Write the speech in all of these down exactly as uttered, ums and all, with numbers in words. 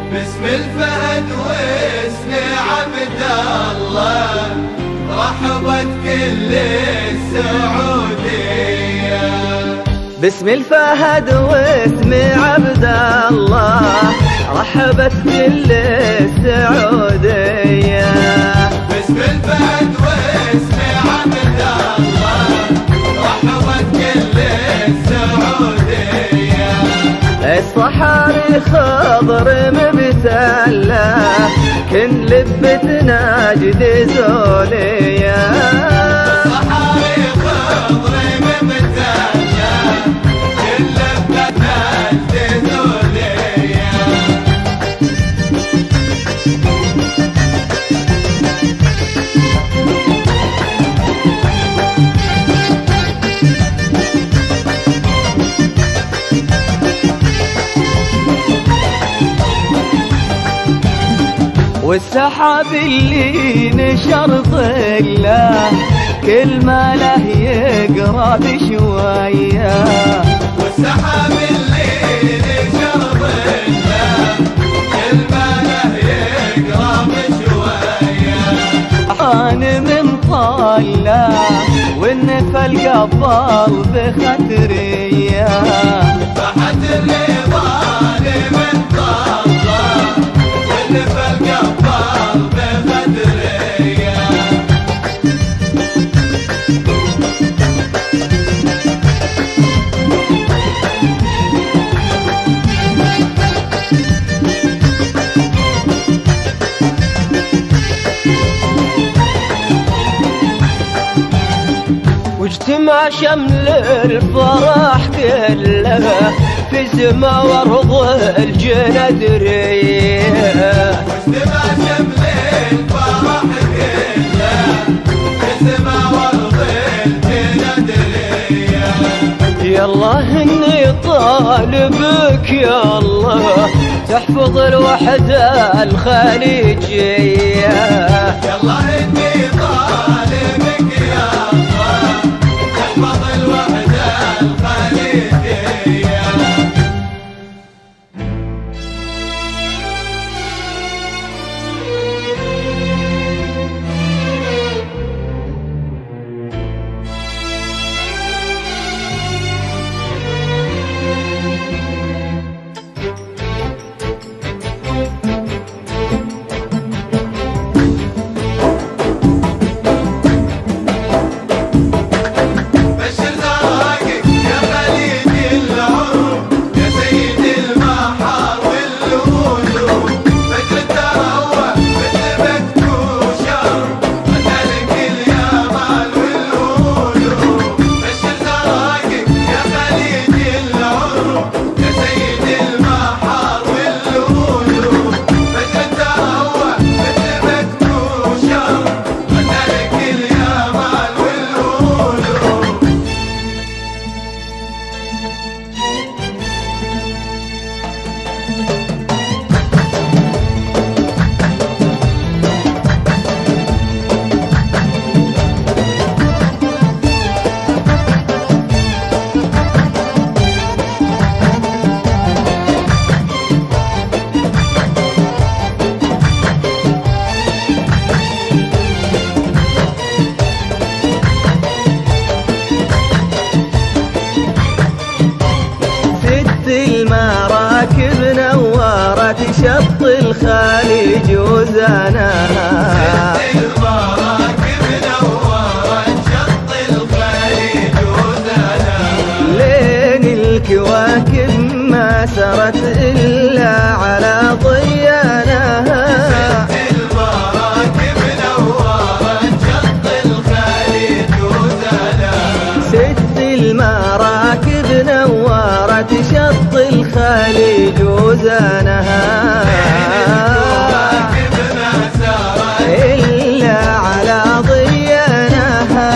باسم الفهد واسم عبد الله رحبت كل السعودية. باسم الفهد واسم عبد الله رحبت كل السعودية. باسم الفهد واسم عبد الله رحبت كل السعودية. الصحاري خضر مبتلة كن لبتنا جد زولية. الصحاري خضر مبتلة كن لبتنا جد زولية. والسحاب اللي نشر ظله كل ما له يقرب شويه. والسحاب اللي نشر ظله كل ما له يقرب شويه. انا من طاله والنفى القبل بخطريه. بحت الرضا لمن طاله والنفى القبل بخطريه. واجتمع شمل الفرح كله في سما وارض الجندريه. واجتمع شمل الفرح كله في سما وارض الجندريه. يالله اني طالبك يا الله تحفظ الوحدة الخليجية. يالله اني طالبك يا الله تحفظ الوحدة الخليجية. المراكب نورت شط الخليج وزناها. ست المراكب نورت شط الخليج وزناها. لين الكواكب ما سرت إلا على ضيانها. ست المراكب نورت شط الخليج وزناها. ست المراكب نورت شط الخليج وزنها. إلا على ضيانها.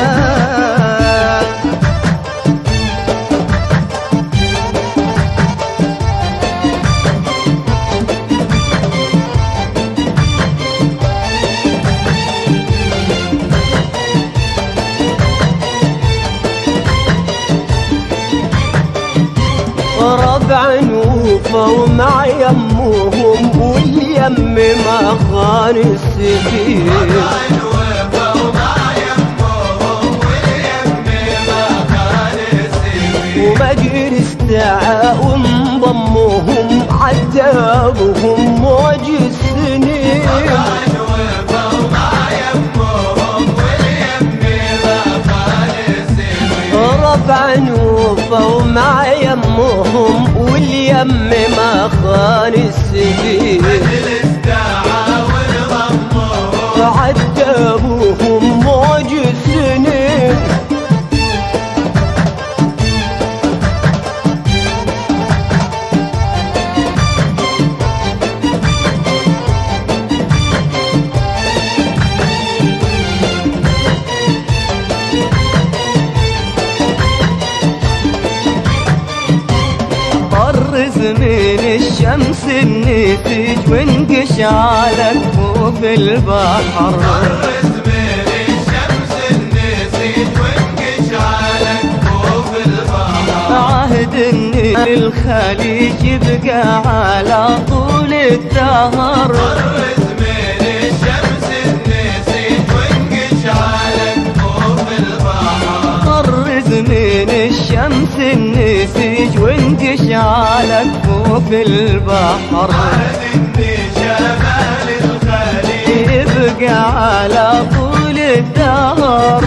ربع وفوا مع يمهم واليم ما خان السفين. طبعاً وفوا مع يمهم واليم ما خان السفين. ومجري استعى وانضموهم عذابهم موج السنين. طبعاً وفوا مع يمهم واليم ما خان السفين. ربعا وفوا مع يمهم واليم ما خان السفين. مجلس دعا وانضموهم عذابهم موج السنين. طرز من الشمس النسيج وانقشعلك فوق البحر. طرز من الشمس النسيج وانقشعلك فوق البحر. عهد النيل الخليج يبقى على طول الدهر. طرز من الشمس النسيج وانقشعلك فوق البحر. طرز من الشمس النسيج وانقشعلك فوق البحر. عهد الني شمال الخليج يبقى على طول الدهر.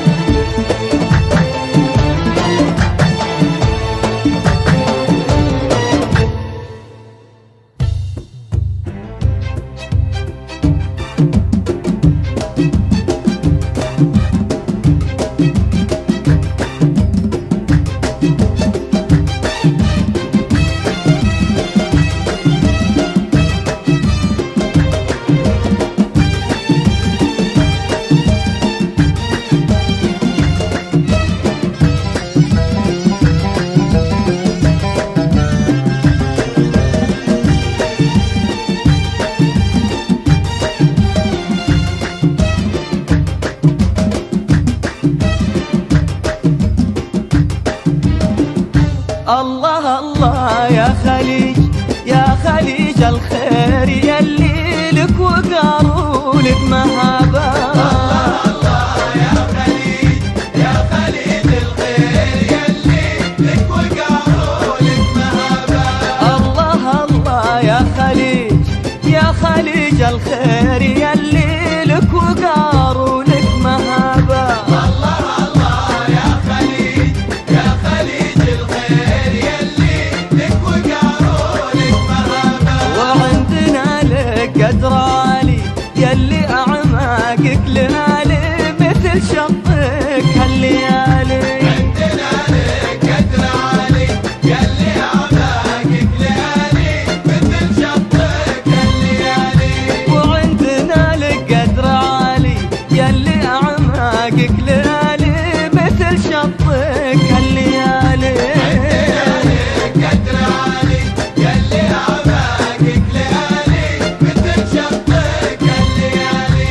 الله الله يا خليج يا خليج الخير يلي لك وقاروا لك مهابة. الله الله يا خليج يا خليج الخير يلي لك وقاروا لك مهابة. الله الله يا خليج يا خليج الخير يلي لك وقاروا لك مهابة. الله الله يا خليج يا خليج الخير يلي لك وقاروا لك مهابة. وعندنا لك قدر عالي يلي أعماقك ليالي مثل شطك هالليالي. عندنا لك قدر عالي يلي أعماقك ليالي مثل شطك الليالي. وعندنا لك قدر عالي يلي أعماقك ليالي مثل شطك هالليالي. عندنا لك قدر عالي يلي أعماقك ليالي مثل شطك الليالي.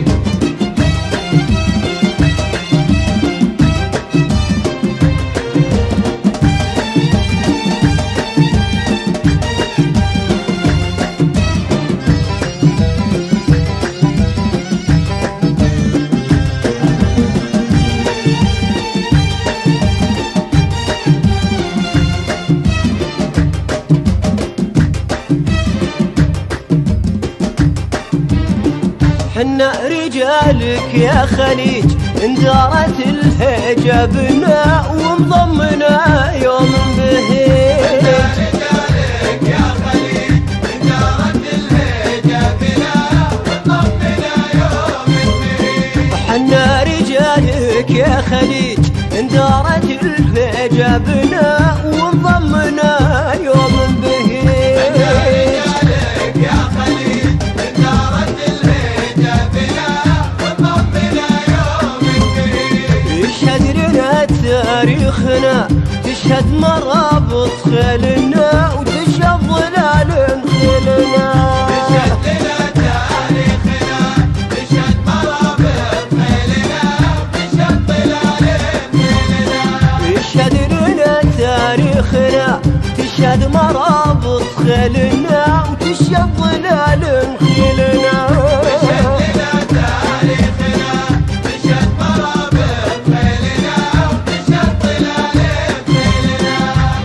حنا رجالك يا خليج اندارت الهيجة بنا وانضمنا يوم بهيج. رجالك يا خليج اندارت الهيجة بنا وانضمنا يوم بهيج. حنا رجالك يا خليج اندارت الهيجة بنا وانضمنا يوم بهيج. رجالك يا خليج اندارت الهيجة بنا وانضمنا يوم بهيج. يشهد لنا تاريخنا تشهد مرابط خيلنا وتشهد ظلال خيلنا. تشهد لنا تاريخنا تشهد مرابط خيلنا تشهد ظلال خيلنا. يشهد لنا الظلال نخيلنا. مشت لنا تاريخنا مشت مرابط خيلنا ومشت ظلال خيلنا.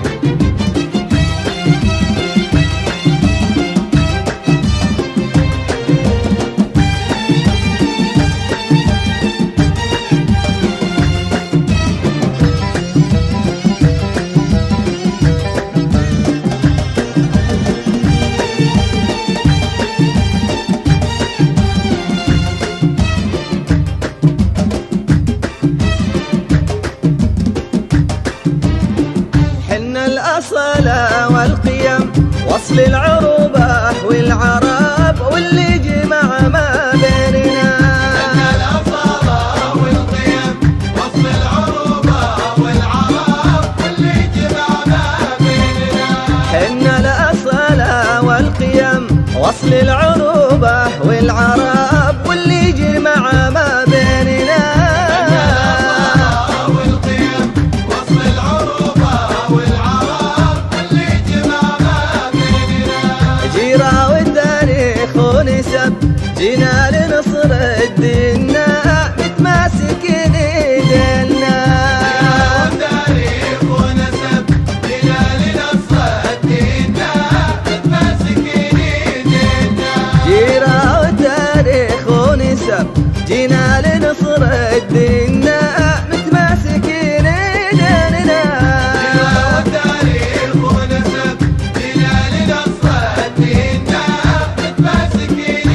حنا الأصالة والقيم وصل العروبة والعرب واللي جمع ما بيننا. حنا الأصالة والقيم وصل العروبة والعرب واللي جمع ما بيننا. حنا الأصالة والقيم وصل العروبة والعرب واللي جمع ما بيننا. جينا لنصر الديننا متماسكين ايدينا. تاريخ ونسب جينا لنصر الديننا متماسكين ايدينا. جيرة وتاريخ ونسب جينا لنصر الديننا متماسكين ايدينا. جيرة وتاريخ ونسب جينا لنصر الديننا متماسكين.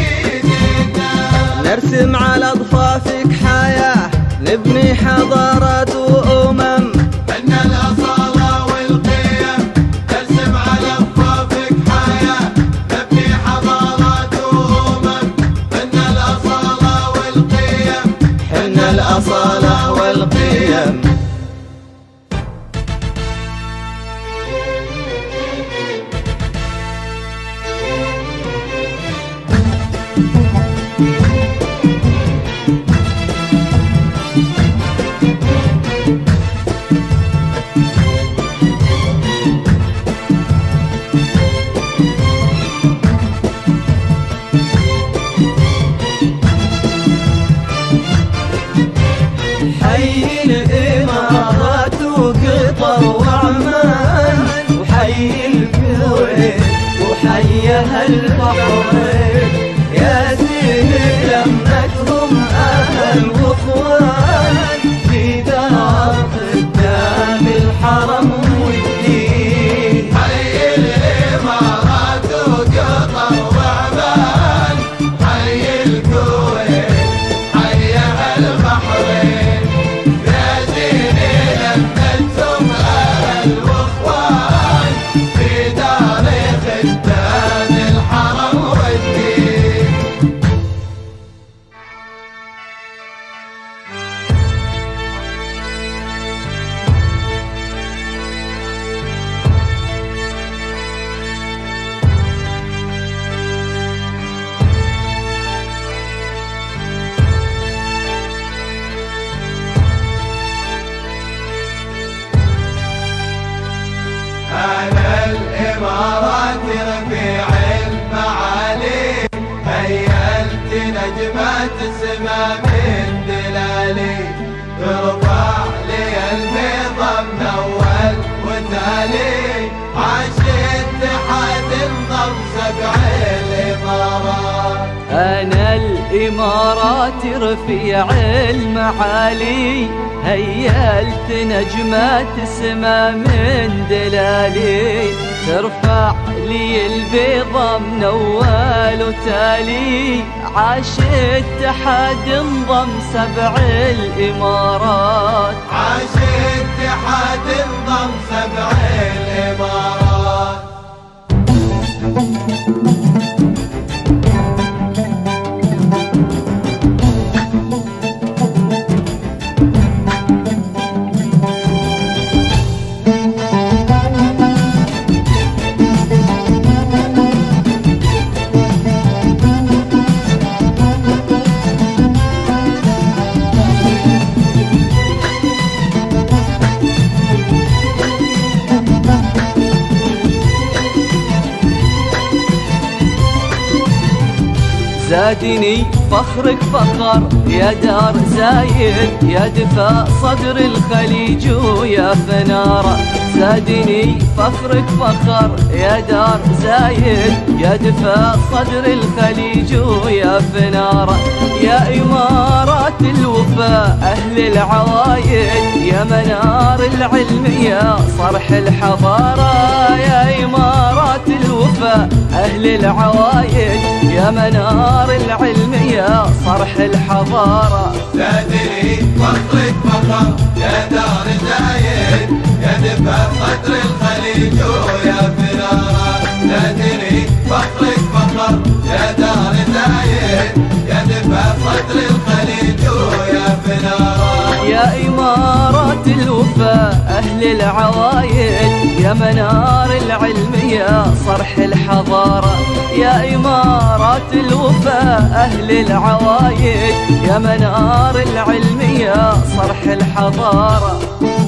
نرسم على ضفافك حياة نبني حضارات وأمم. حنا الأصالة والقيم نرسم على ضفافك حياة نبني حضارات وأمم. حنا الأصالة والقيم حنا الأصالة والقيم. حي الإمارات وقطر وعمان وحي الكويت وحيها البحرين. يا زين لمتهم أهل وإخوان في دار خدام الحرم والدين. حي الإمارات وقطر وعمان حي الكويت حيها البحرين. يا زين لمتهم أهل وإخوان في دار خدام الحرم والدين. أنا الإمارات رفيع المعالي هيلت نجمة السما من دلالي. ترفع لي البيضة من أول وتالي عاش اتحاد انضم سبع الإمارات. أنا الإمارات رفيع المعالي هيلت نجمات السما من دلالي. ترفع لي البيضة من أول وتالي عاش اتحاد انضم سبع الإمارات. عاش اتحاد انضم سبع الإمارات. زادني فخرك فخر يا دار زايد، يا دفا صدر الخليج ويا فناره. زادني فخرك فخر يا دار زايد، يا دفا صدر الخليج ويا فناره. يا إمارات الوفا أهل العوايد، يا منار العلم يا صرح الحضارة. يا إمارات الوفا أهل العوايد، يا منار العلم يا صرح الحضارة. زادني فخرك فخر يا دار زايد، يا دفا صدر الخليج ويا فناره. زادني فخرك فخر يا دار زايد، يا دفا صدر الخليج ويا فناره. يا إمارات الوفا أهل العوايد، يا منار العلم يا صرح الحضارة. يا إمارات الوفا أهل العوايد، يا منار العلم يا صرح الحضارة.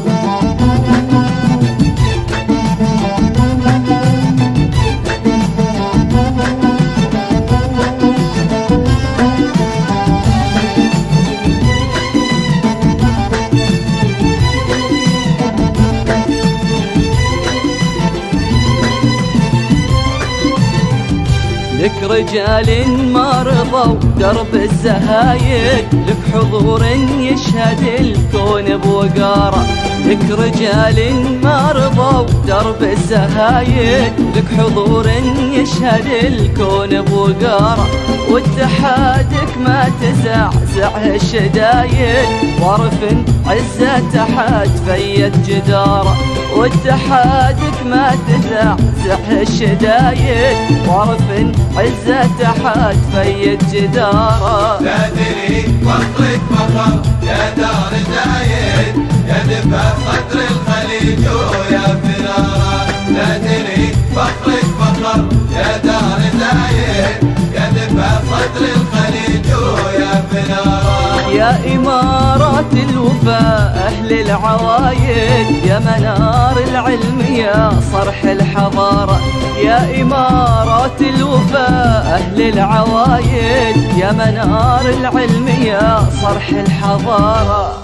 لك رجال ما رضوا درب الزهايد، لك حضور يشهد الكون بوقاره. لك رجال ما رضوا درب الزهايد، لك حضور يشهد الكون بوقاره. واتحادك ما تزعزع الشدايد، وارف عزة تحت فيت جداره. واتحادك ما تزعزع الشدايد، وارف عزة تحت فيت جداره. زادني فخرك فخر يا دار زايد، يا دفا صدر الخليج ويا فناره. زادني فخرك فخر يا دار زايد، يا دفا صدر الخليج ويا فناره. يا إمارات الوفا أهل العوايد، يا منار العلم يا صرح الحضارة. يا إمارات الوفا أهل العوايد، يا منار العلم يا صرح الحضارة.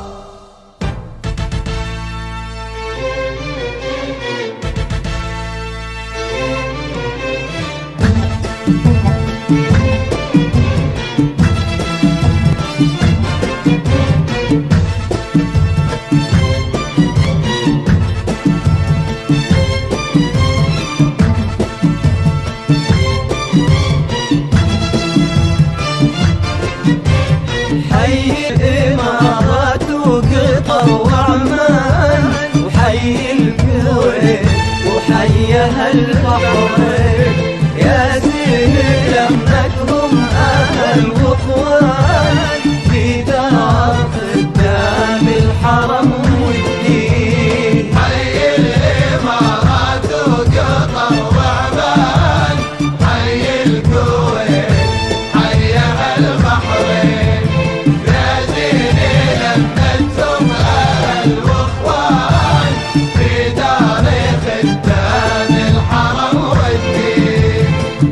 حي الإمارات وقطر وعمان، وحي الكويت وحيها البحرين. يا زين لمنكم أهل وإخوان، في دار خدام الحرم والدين. حي الإمارات وقطر وعمان، حي الكويت حيها البحرين. يا زين لمنكم أهل وإخوان، في دار خدام الحرم والدين.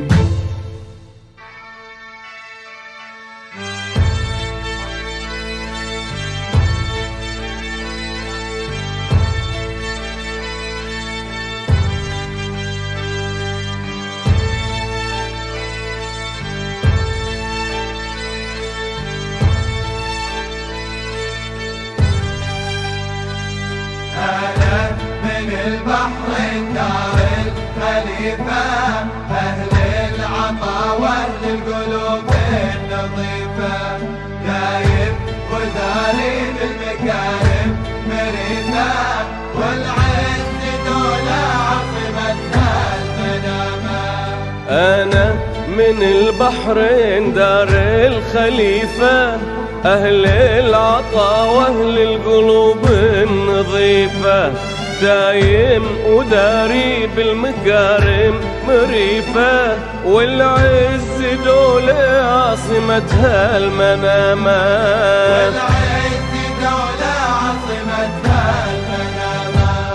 أنا من البحر دار الخليفة، أهل العطا وأهل القلوب النظيفة. دايم وداري بالمكارم مريفة، والعز دولة عاصمتها المنامة. أنا من البحرين دار الخليفة، أهل العطا وأهل القلوب النظيفة. دايم وداري بالمكارم مريفة، والعز دولة عاصمتها المنامة. والعز دولة عاصمتها المنامة.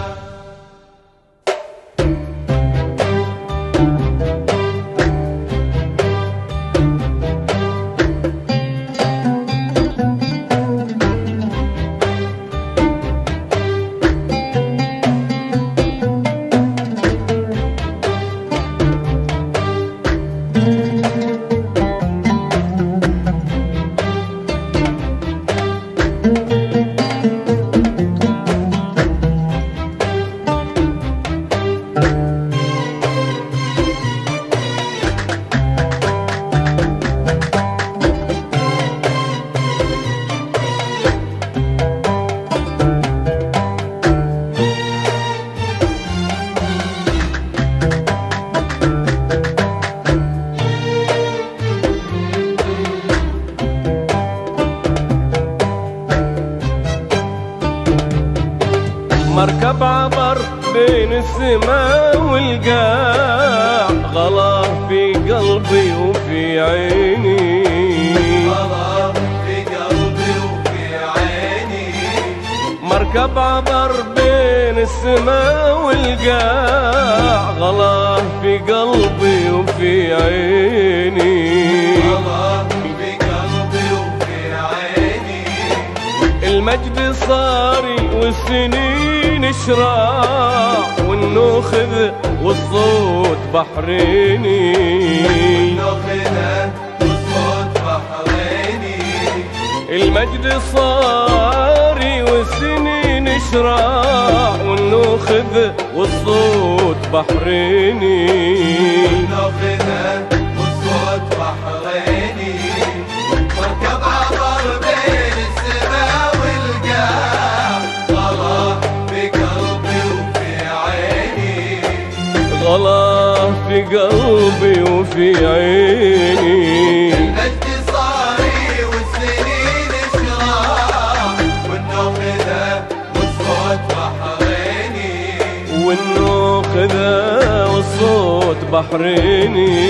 مركب عبر بين السماء والقاع، غلاه في قلبي وفي عيني، غلاه في قلبي وفي عيني. مركب عبر بين السماء والقاع، غلاه في قلبي وفي عيني، غلاه في قلبي وفي عيني. المجد صاري والسنين شراع، والنوخذ والصوت بحريني، ناخذه والصوت بحريني. المجد صاري والسنين شراع، والنوخذ والصوت بحريني، ناخذه والصوت بحريني. مركب عبر بين السماء والقاع، غلاه في قلبي وفي عيني، غلاه في قلبي وفي عيني. المجد صاري والسنين شراع، والنوخذه والصوت بحريني، والنوخذه والصوت بحريني.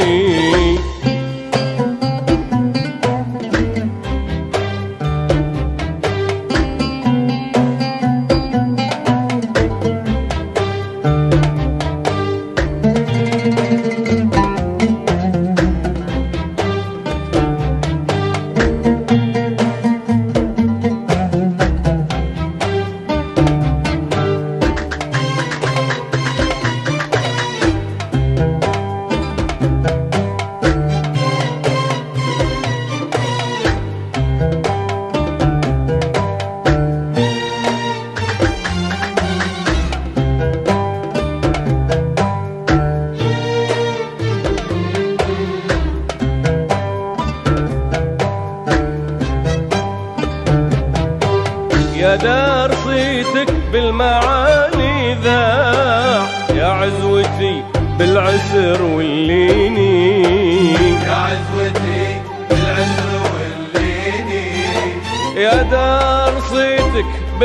يا دار صيتك بالمعاني ذاع، يا عزوتي بالعسر والليني، يا عزوتي بالعسر والليني. يا دار صيتك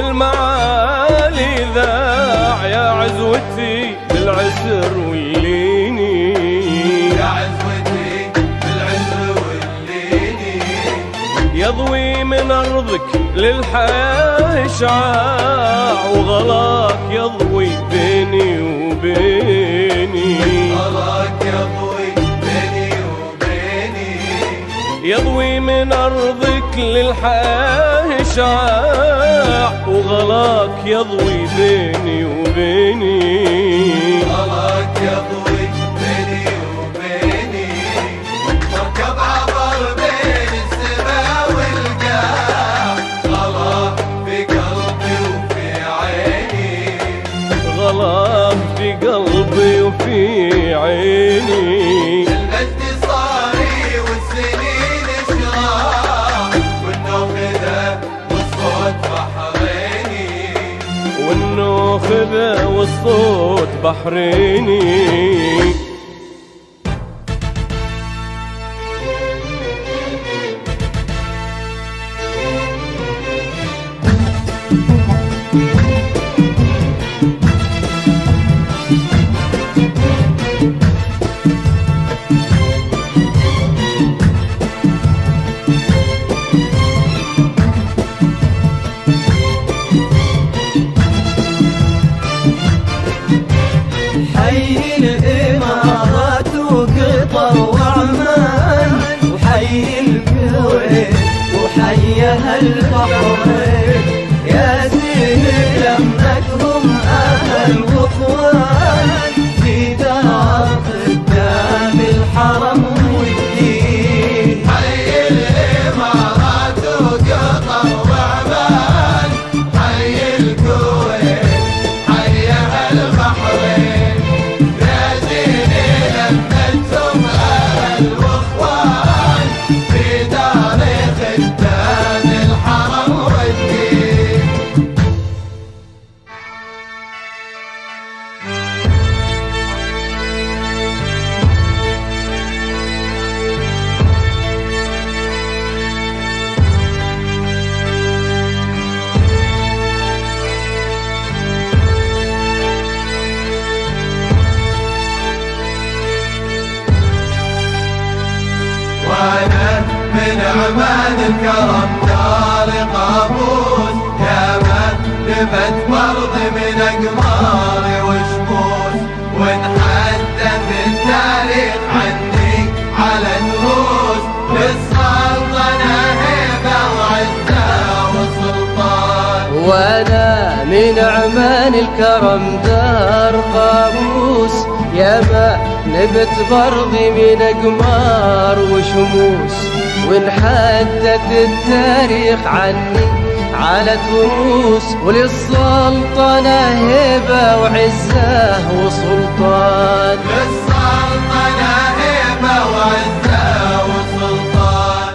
بالمعالي ذاع، يا عزوتي بالعسر والليني، يا عزوتي بالعسر والليني. يضوي من أرضك للحياة إشعاع، وغلاك يضوي بيني وبيني، غلاك يضوي بيني وبيني. يضوي من أرضك للحياة إشعاع، وغلاك يضوي بيني وبيني، غلاك يضوي بيني وبيني. مركب عبر بين السماء والقاع، غلاه في قلبي وفي عيني، غلاه في قلبي وفي عيني. المجد صاري والسنين شراع، والنوخذه والصوت بحريني، والنوخذه والصوت بحريني. حي وانا من عمان الكرم دار قابوس، يا من نبت برد من اقمار وشموس، ونحدث التاريخ عني على دروس، للسلطنة هيبة وعزة وسلطان. وانا من عمان الكرم دار قابوس، يا ما نبت برضي من اقمار وشموس، ونحدث التاريخ عني على تروس، وللسلطنة هيبة وعزة وسلطان. للسلطنة هيبة وعزة وسلطان.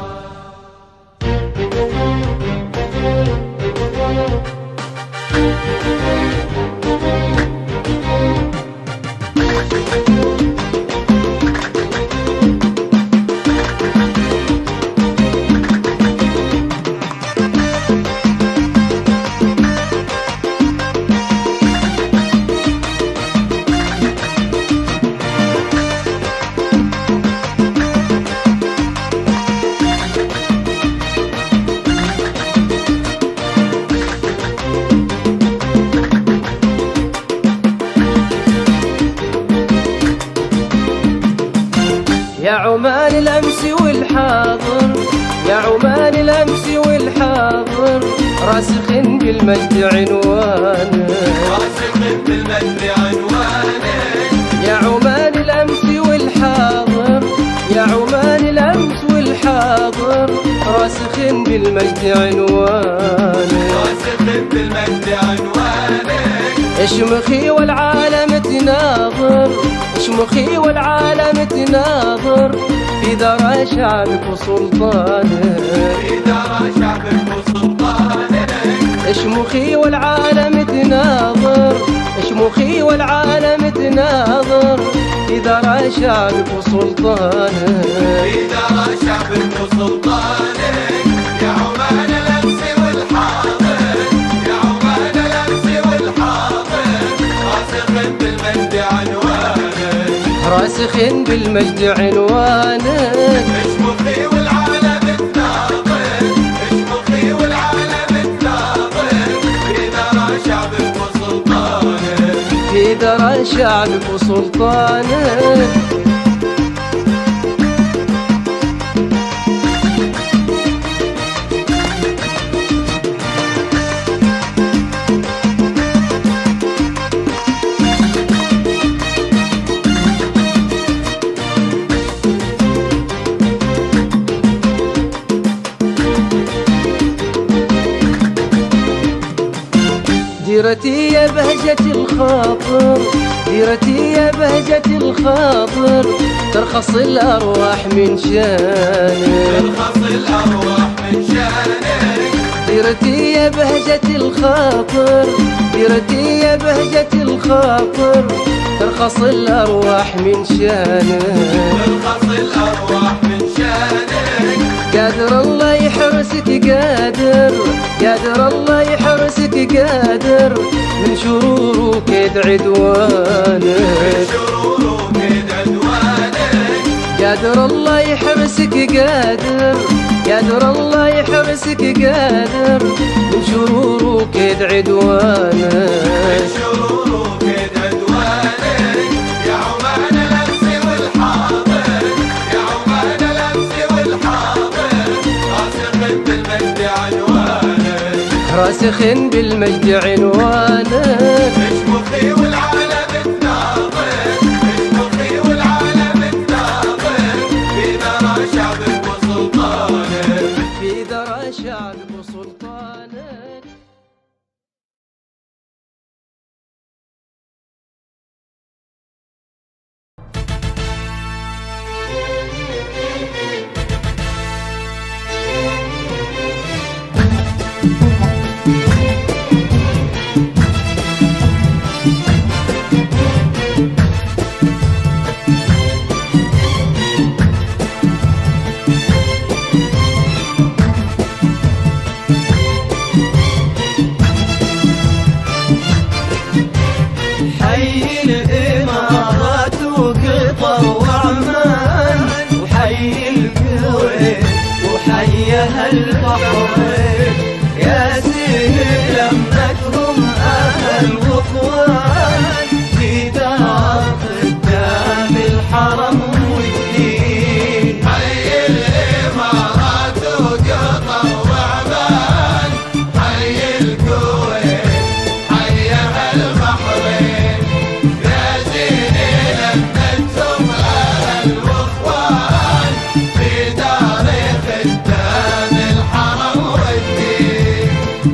يا عمان الأمس والحاضر، يا عمان الأمس والحاضر، راسخ بالمجد عنوان، راسخ بالمجد عنوان. يا عمان الأمس والحاضر، يا عمان الأمس والحاضر، راسخ بالمجد عنوان، راسخ بالمجد عنوان. اشمخي والعالم تناظر، اشمخي والعالم تناظر، في ذرى شعبك وسلطانك، في ذرى شعبك وسلطانك. اشمخي والعالم تناظر، اشمخي والعالم تناظر، في ذرى شعبك وسلطانك، في ذرى شعبك وسلطانك. يا عمان الأمس والحاضر، يا عمان الأمس والحاضر، راسخ بالمجد عنوانك، راسخ بالمجد عنوانك. اشمخي والعالم تناظر، اشمخي والعالم تناظر، في ذرى شعبك وسلطانك، في ذرى شعبك وسلطانك. ديرتي يا بهجة الخاطر، ديرتي يا بهجة الخاطر، ترخص الأرواح من شانك، ترخص الأرواح من شانك. ديرتي يا بهجة الخاطر، ديرتي يا بهجة الخاطر، ترخص الأرواح من شانك، ترخص الأرواح من شانك. قادر الله يحرسك قادر، قادر الله يحرسك قادر، من شرور وكيد عدوانك، من شرور وكيد عدوانك. قادر الله يحرسك قادر، قادر الله يحرسك قادر، من شرور وكيد عدوانك، من شرور وكيد عدوانك. يا عمان الأمس والحاضر، يا عمان الأمس والحاضر، راسخ بالمجد عنوانك، راسخ بالمجد عنوانك. اشمخي والعالم تناظر، اشمخي والعالم تناظر، في ذرى شعبك وسلطانك، في ذرى شعبك وسلطانك. أهل البحرين يا سهل لمتهم أهل واخوان في دار خدام الحرم والدين. حي الإمارات وقطر وعمان، حي الكويت، حي أهل البحرين يا زين لمتهم أهل واخوان في دار خدام الحرم والدين.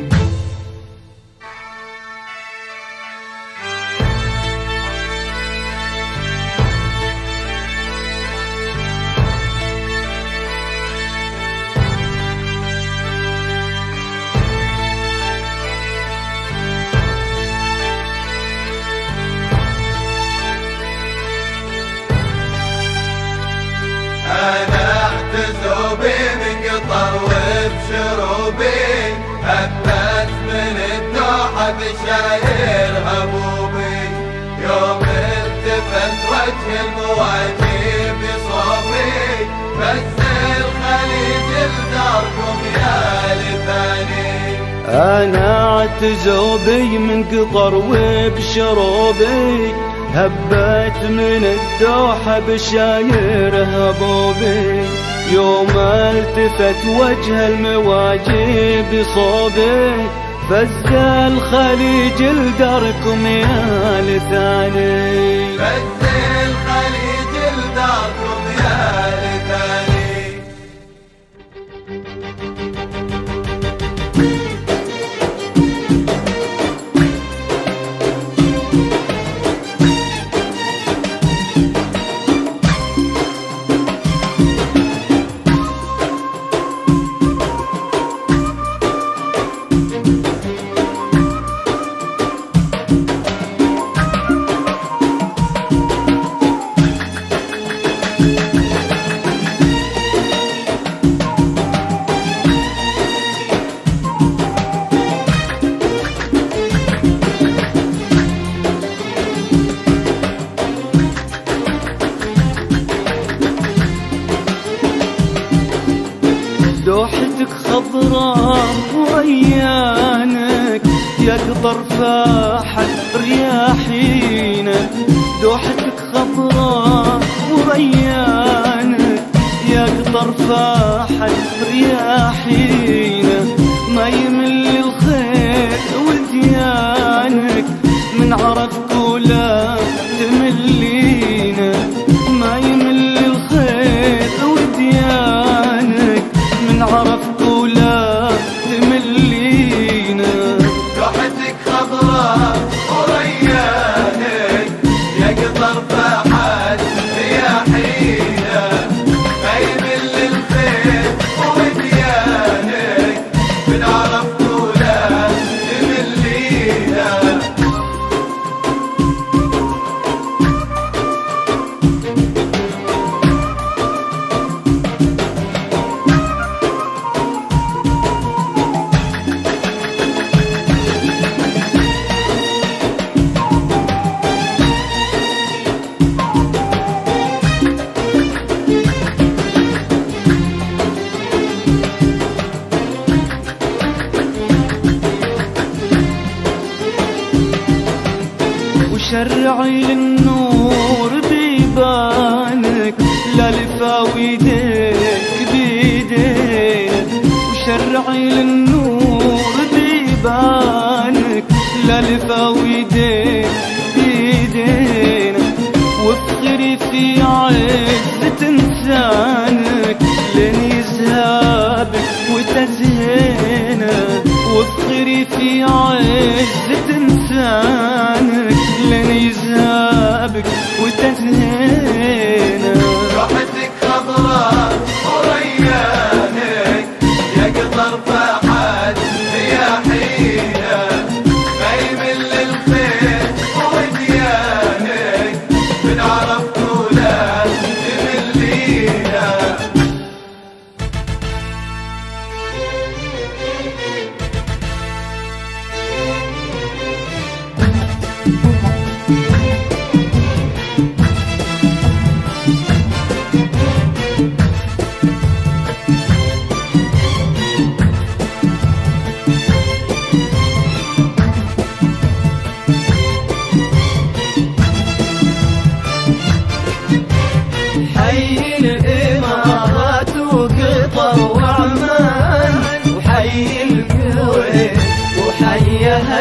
أنا اعتزوبي من قطر وبشروبي، هبت من الدوحة بشاير هبوبي، يوم التفت وجه المواجب بصوبي، بس الخليج لداركم يا لثاني. أنا اعتزوبي من قطر وبشروبي، هبت من الدوحة بشاير هبوبي، يوم التفت وجه المواجب بصوبي، فز الخليج لداركم يا لثاني. فز الخليج لداركم يا لثاني. دوحتك خضراء وريانك يا قطر فاحت رياحينك، دوحتك خضراء وريانك يا قطر فاحت رياحينك، ما يمل الخير وديانك من عرفك ولا تملينا، ما يمل الخير وديانك من عرفك ولا تملينا. دوحتك خضراء وريانك يا قطر فاحت رياحينا، ما يمل الخير وديانك من عرفك ولا تملينا. شرعي للنور بيبانك لا لفاويدك بيدينك، وشرعي للنور بيبانك لا لفاويدك بيدينك، وافخري في عزة انسانك لين يذهبك وتزهينك، وافخري في عزة انسانك لين يذهبك وتزهينك. دوحتك خضراء وريانك يا قطر فاحت رياحينا، ما يمل الخير وديانك من عرفك ولا تملينا.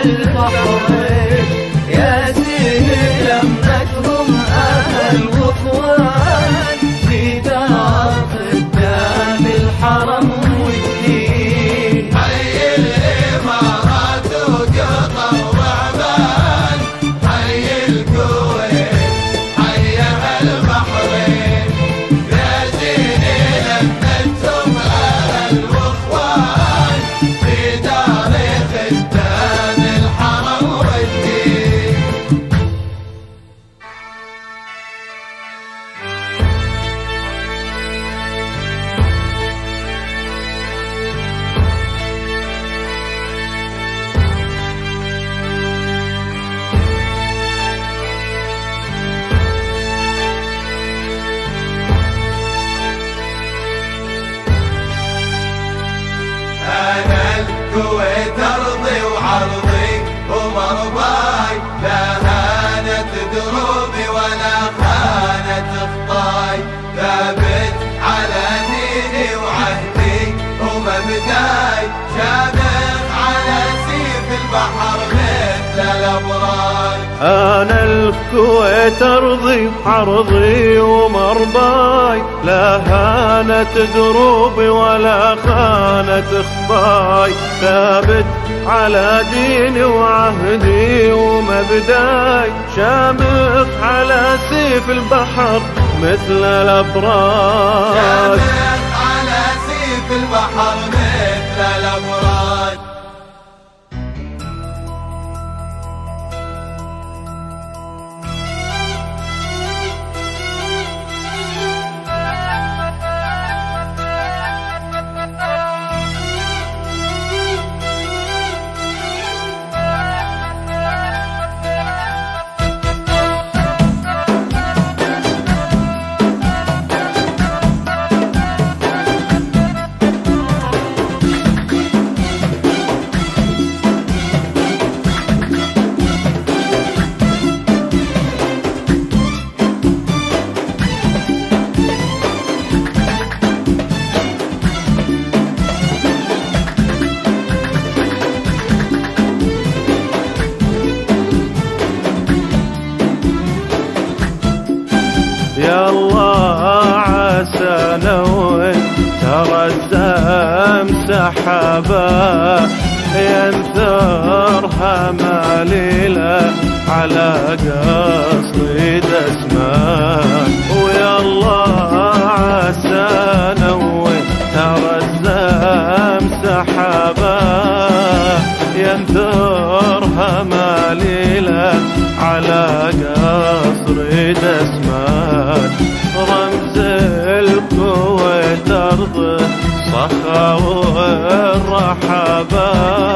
البحرين يا سيدي لمتهم أهل واخوان في دار خدام الحرم والدين. حي الإمارات وقطر وعمان، حي الكويت، حي أهل البحرين يا سيدي لمتهم أهل واخوان في دار خدام الحرم والدين. أنا الكويت أرضي وعرضي ومرضاي، لا هانت دروبي ولا خانت خطاي، ثابت على ديني وعهدي ومبداي، شامخ على سيف البحر مثل الأبراج. أنا الكويت أرضي عرضي ومرضاي، لا هانت دروبي ولا خانت خطاي، ثابت على ديني وعهدي ومبداي، شامخ على سيف البحر مثل الأبراج. شامخ على سيف البحر مثل الأبراج. يا الله عسى نوي ترى الزم سحابة ينثرها ماليلة على قصيد اسمان. ويا الله عسى نوي ترى الزم سحابة ينثرها ماليلة على قصر دسمان. رمز الكويت أرض صخا والرحابة،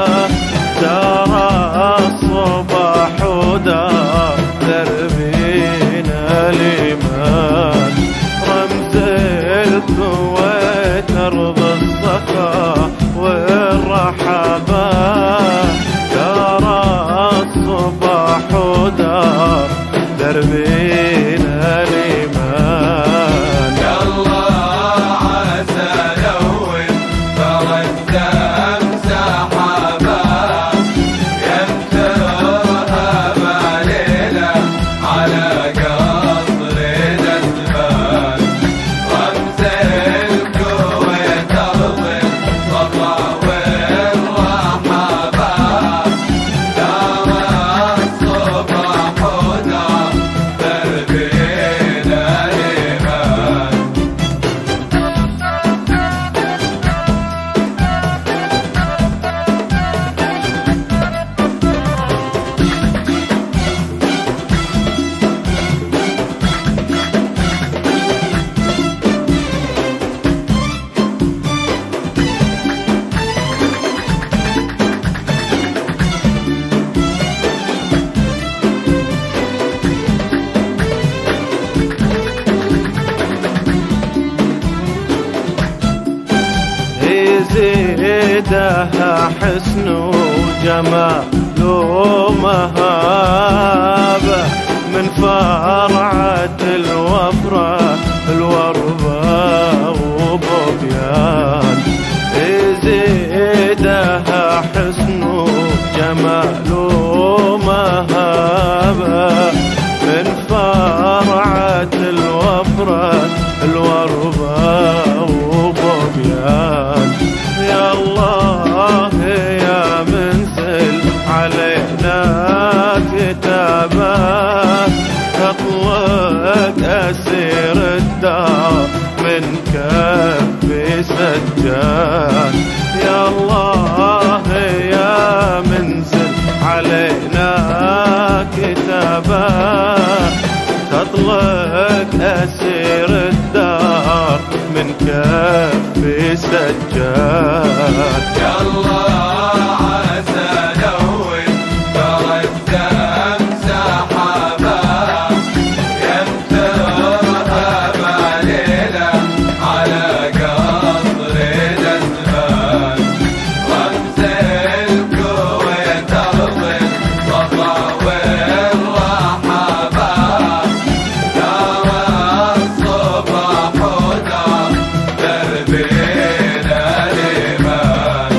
ترى الصباح ودار دربينا الإيمان. رمز الكويت أرض الصخا والرحابة، ترى الصباح ودار دربينا الإيمان. يا الله عسى لون ترى الدم سحابة ينثرها ماليلة على قصر دسمان. رمز الكويت أرض الصفا والرحابة، ترى الصباح ودار دربينا الإيمان. يزيدها حسن وجمال ومهابة من فرعة الوفرة الوربة وبوبيان. يزيدها حسن وجمال كفي سجاد. يا الله يا منزل علينا كتابا تطلق أسير الدار من كفي سجاد. يا الله عسى لون ترى الدم سحابا يمترها بليلة على قصر الأزمان رمز الكويت أرض الصفا والرحابا ترى الصبح ودار دربنا الإيمان.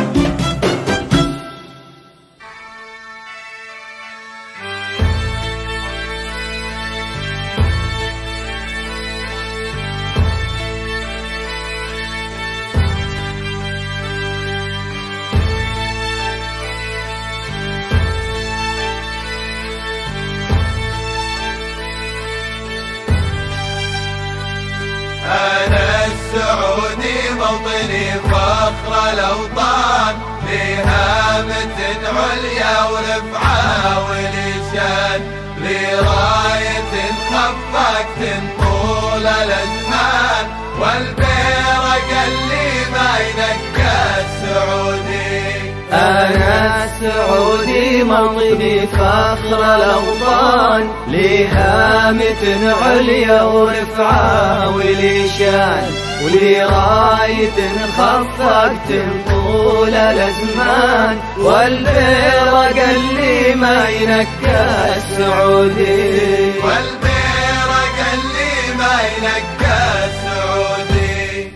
أنا السعودي موطني فخر الأوطان لهامة عليا ورفعة ولشان لراية خفقت طول الأزمان والبيرق اللي ما ينكى السعودي. أنا السعودي موطني فخر الأوطان لهامة عليا ورفعة ولشان ولراية خفقت طول الأزمان والبيرق اللي ما ينكى السعودي. والبيرق اللي ما ينكى السعودي.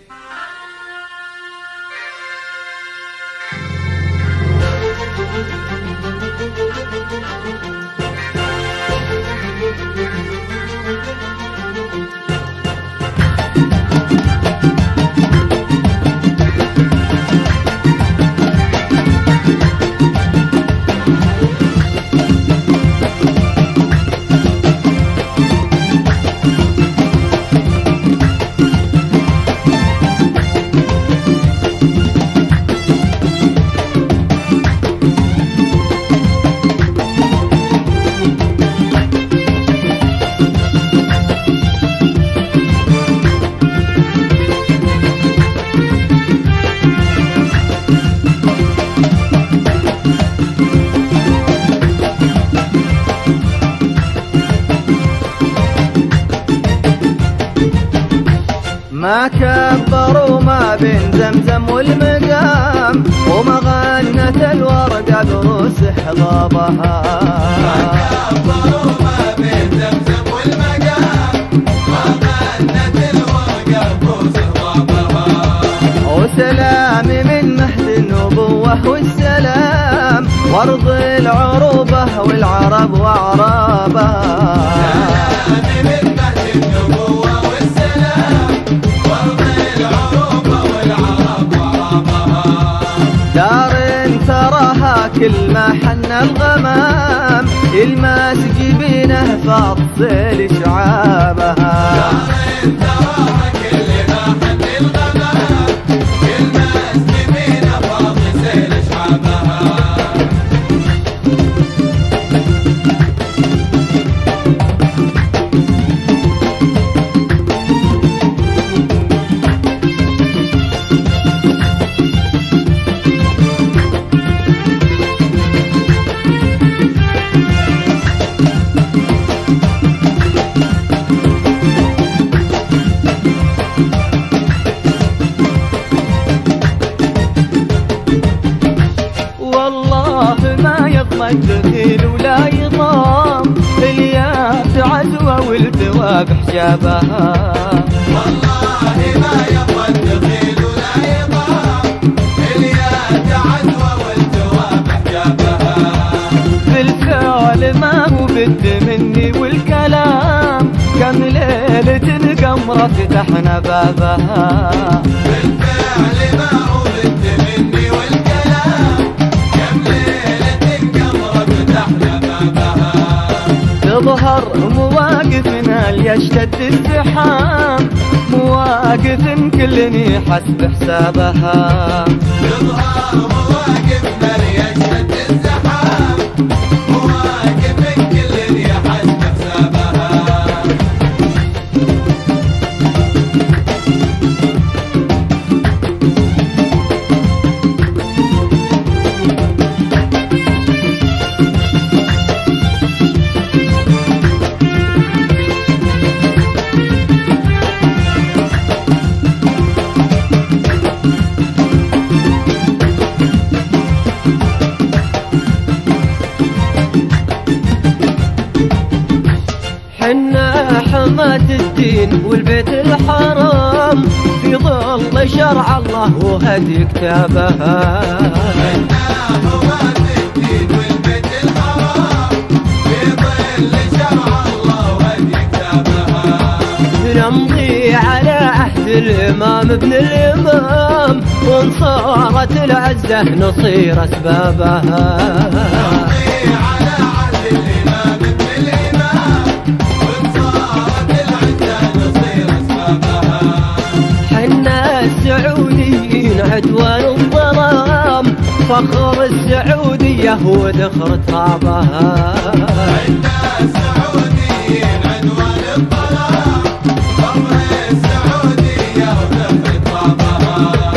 ما كبروا ما بين زمزم والمقام ومغنة الورقة بروس حضابها. ما كبروا ما بين زمزم والمقام ومغنة الورقة بروس حضابها. وسلام من مهد النبوة والسلام وارض العروبة والعرب وأعرابها. سلام من مهد النبوة دار تراها كل ما حن الغمام الماس جبينه فاض صيل شعابها. دار تراها كل ما حن الغمام الماس جبينه فاض صيل شعابها. الدخيل ولا يضام الياس عزوة والثواب حجابها. والله ما يبغى الدخيل ولا يضام الياس عزوة والثواب حجابها. بالفعل ما هو بد مني والكلام كم ليلة قمرة فتحنا بابها. بالفعل ما هو بد مني والكلام كم تظهر مواقفنا ليشتد الزحام مواقف واجد كل يحسب حسابها. يظهر مواقف من يشهد الزحام، مواقف كل يحسب حسابها. حنا حماة الدين والبيت الحرام، في ظل شرع الله وهدي كتابها. حنا حماة الدين والبيت الحرام، في ظل شرع الله وهدي كتابها. نمضي على عهد الإمام ابن الإمام، وإن صارت العزة نصير أسبابها. نمضي على عهد الإمام ابن الإمام، وإن صارت العزة نصير أسبابها. حنا السعوديين عدوان الظلام، فخر السعودية وذخر ترابها. حنا السعوديين عدوان الظلام، فخر السعودية وذخر ترابها.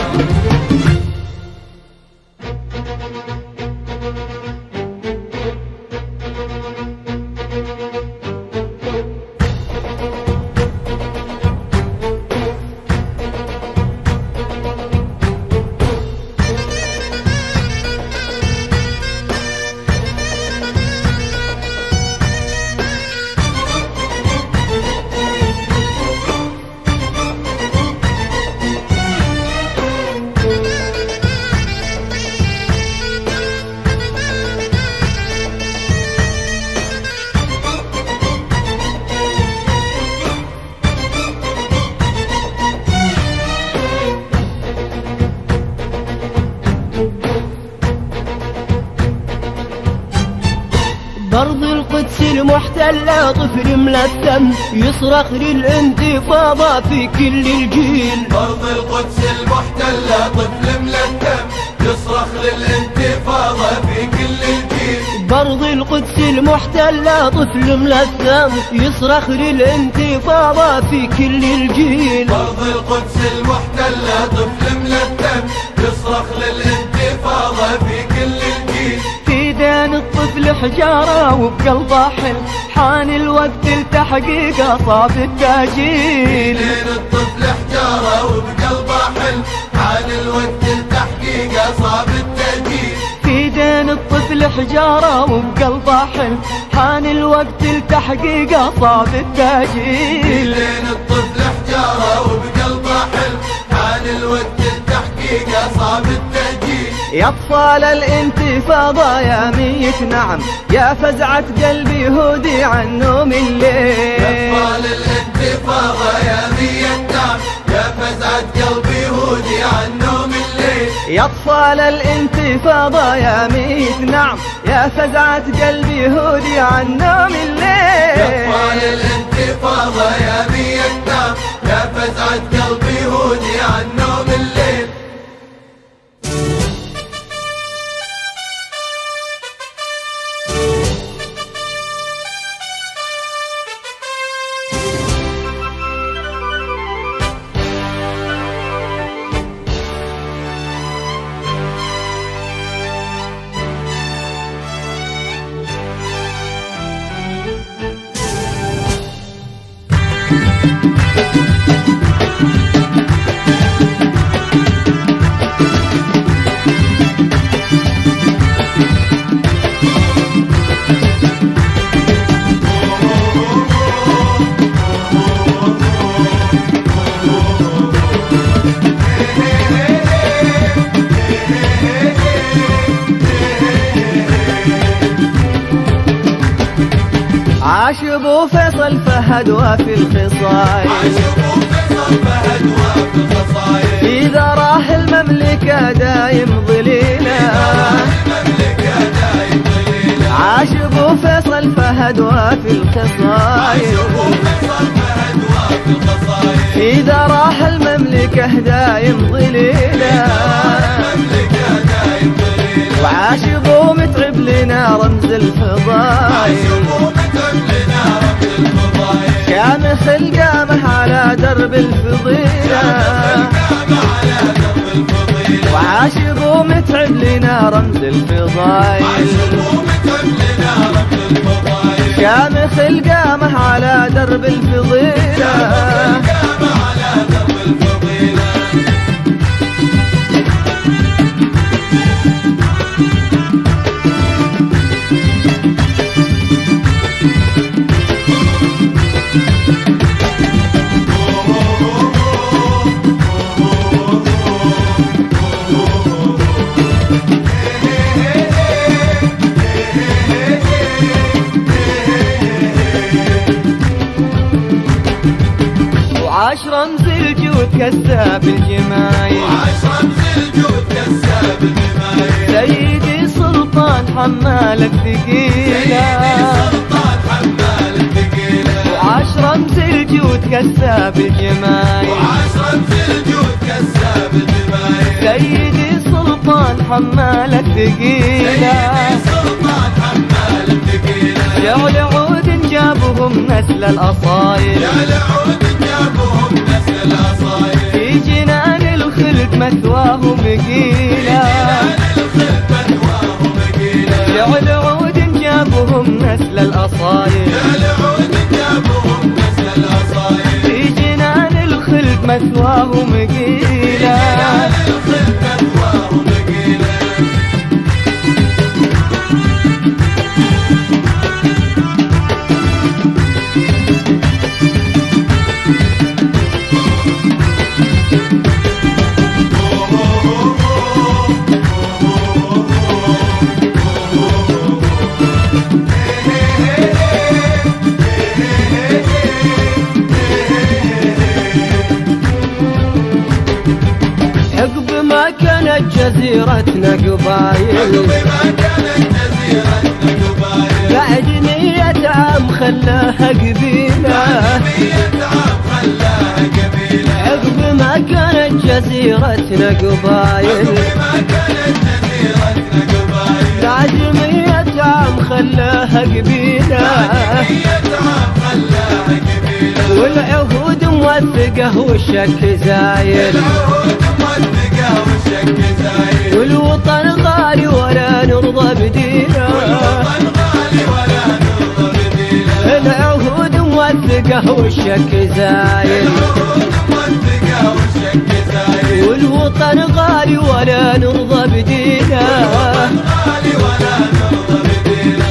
برض القدس المحتلة طفل ملثم، يصرخ للانتفاضة في كل الجيل. برض القدس المحتلة طفل ملثم، يصرخ للانتفاضة في كل الجيل. برض القدس المحتلة طفل ملثم، يصرخ للانتفاضة في كل الجيل. برض القدس المحتلة طفل ملثم، يصرخ للانتفاضة في كل الجيل. في دين الطفل حجارة وبقلبه حلم، حان الوقت لتحقيق صاب التاجيل. في دين الطفل حجارة وبقلبه حلم، حان الوقت لتحقيق صاب التأجيل. في دين الطفل حجارة وبقلبه حلم، حان الوقت لتحقيق صاب في التاجيل. دين الطفل حجارة وبقلبه حلم، حان الوقت لتحقيق صاب التأجيل. يا أطفال الانتفاضة يا ميت نعم، يا فزعة قلبي هودي عن نوم الليل. يا أطفال الانتفاضة يا ميت نعم، يا فزعة قلبي هودي عن نوم الليل. يا أطفال الانتفاضة يا ميت نعم، يا فزعة قلبي هودي عن نوم الليل. يا أطفال الانتفاضة يا ميت نعم، يا فزعة قلبي هودي عن نوم الليل. عاش ابو فيصل فهد وفي الخصايل، عاش ابو فيصل فهد وفي الخصايل. في ذراه المملكة دايم ظليلة، المملكة دايم ظليلة. عاش ابو فيصل فهد وفي الخصايل، عاش ابو فيصل فهد وفي إذا راح المملكة دايم ظليلة وعاشق ومتعب لنا رمز الفضايل شامخ القامة على درب الفضيلة وعاشق ومتعب لنا رمز الفضايل شامخ القامة على درب الفضيلة وعاش رمز الجود كساب الجمايل وعاش رمز الجود كساب الجمايل سيدي سلطان حمالك ثقيلة سلطان حمالك ثقيلة وعاش رمز الجود كساب الجمايل وعاش رمز الجود كساب الجمايل سيدي سلطان حمالك ثقيلة سلطان حمالك ثقيلة جعل عود جابهم نسل الأصايل جعل عود جابهم نسل الأصايل في جنان الخلد مثواهم قيلة جعل عود جابهم نسل الأصايل جعل عود جابهم نسل الأصايل في جنان الخلد مثواهم قيلة عقب ما كانت جزيرتنا قبايل عقب ما كانت جزيرتنا قبايل بعد مية عام خلاها قبيلة مية عام خلاها قبيلة عقب ما كانت جزيرتنا قبايل عقب ما كانت جزيرتنا قبايل بعد مية عام خلاها قبيلة مية عام خلاها قبيلة والعهود موثقة والشك زايل العهود موثقة والشك زايل والوطن غالي ولا نرضى بدينه والوطن غالي ولا نرضى بدينه العهود موثقة والشك زايل العهود موثقة والشك زايل والوطن غالي ولا نرضى بدينه غالي ولا نرضى بدينه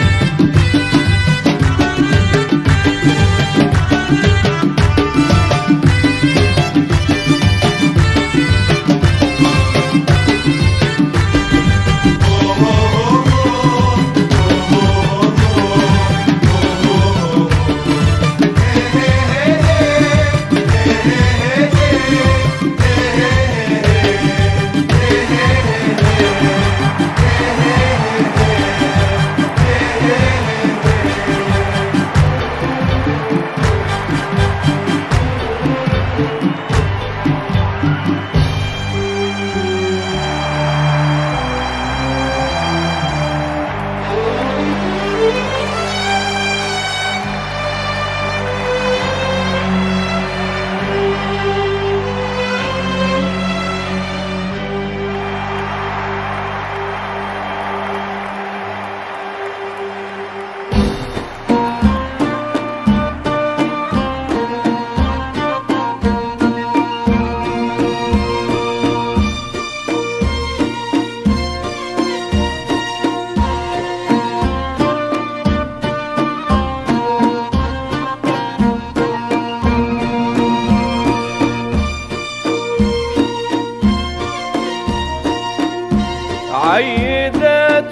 عيدت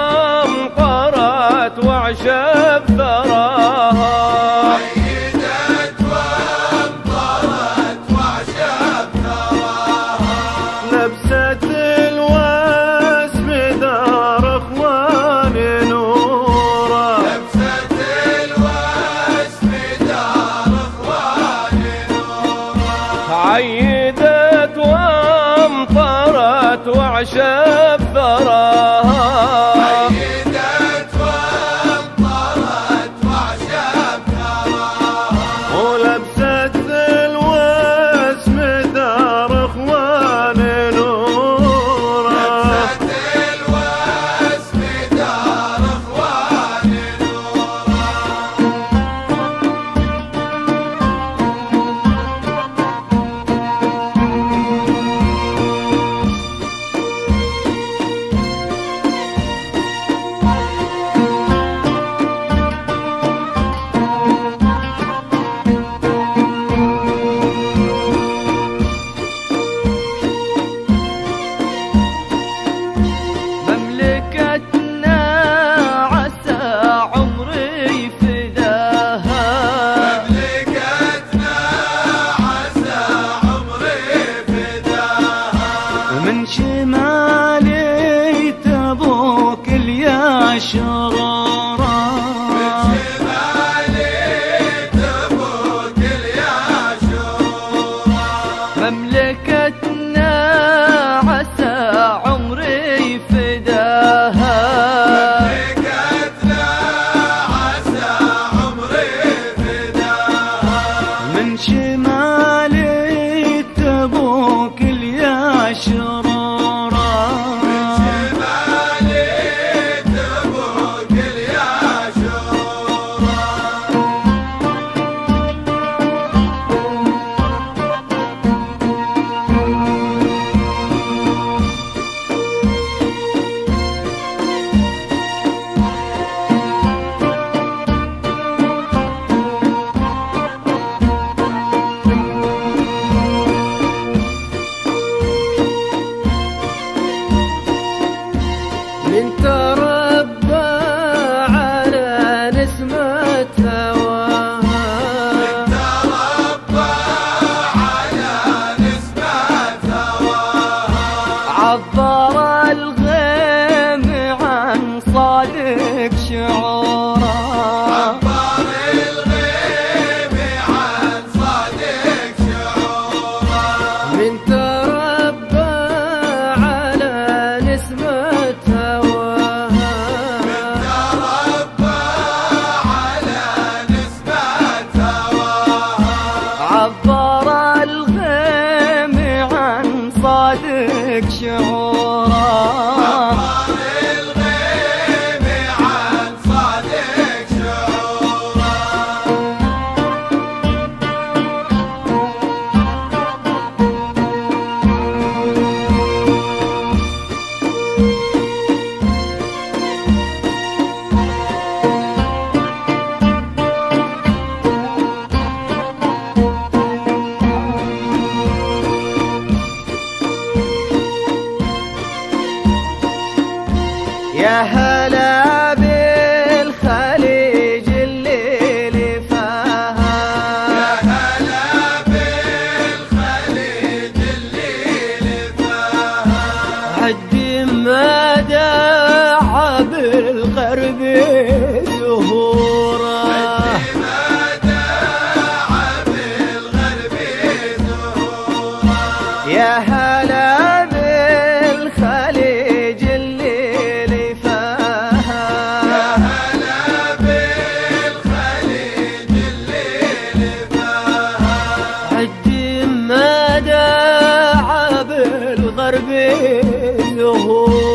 وامطرت وعشب ثراها عيدت وامطرت وعشب ثراها لبست الواسم دار اخواني نورا لبست الواسم دار اخواني أيدت وعشب ثراها أيدت وانطرت وعشب ثراها ولبست الوسم دار اخوان نورا لبست الوسم دار اخوان نورا مملكتنا عسى عمري فداها مملكتنا عسى عمري فداها من شمالي تبوك اليا شرارا شمالي تبوك اليا شورا مملكتنا عسى عمري فداها مملكتنا عسى عمري فداها من شمالي تبوك اليا شرارا شمالي تبوك اليا شورا من تربى على نسمة هواها تربى على نسمة هواها عبر الغيم عن صادق شعورا عبر الغيب عن صادق شعورا من تربى على نسمة هواها تربى على نسمة هواها عبر الغيم عن صادق شعورا عبر الغيب عن صادق شعورا يا هلا بالخليج الليل فاها هلا بالخليج الليل فاها حد ما داعى بالغرب زهورا ما داعى بالغرب زهورا يا هلا بالخليج الليل فاها هلا بالخليج الليل فاها حد ما داعى بالغرب زهورا